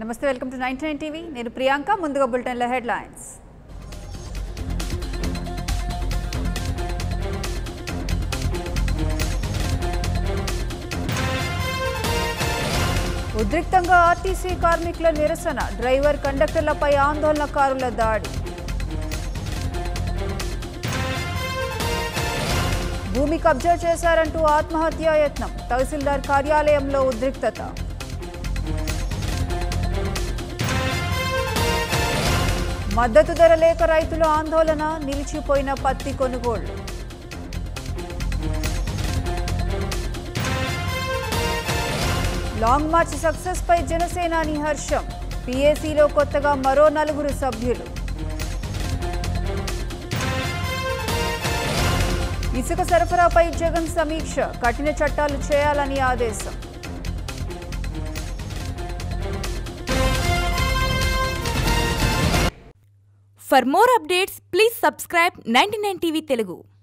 నమస్తే, welcome to 99 TV. నేను ప్రియాంక. ముందుగా బులెటిన్ల హెడ్లైన్స్. ఉద్రిక్తంగా ఆర్టీసీ కార్మికుల నిరసన, డ్రైవర్ కండక్టర్లపై ఆందోళనకారుల దాడి. భూమి కబ్జా చేశారంటూ ఆత్మహత్యా యత్నం, తహసీల్దార్ కార్యాలయంలో ఉద్రిక్తత. మద్దతు ధర లేక రైతుల ఆందోళన, నిలిచిపోయిన పత్తి కొనుగోళ్లు. లాంగ్ మార్చ్ సక్సెస్ పై జనసేనాని హర్షం, పీఏసీలో కొత్తగా మరో 4 సభ్యులు. ఇసుక సరఫరాపై జగన్ సమీక్ష, కఠిన చట్టాలు చేయాలని ఆదేశం. For more updates, please subscribe 99TV Telugu.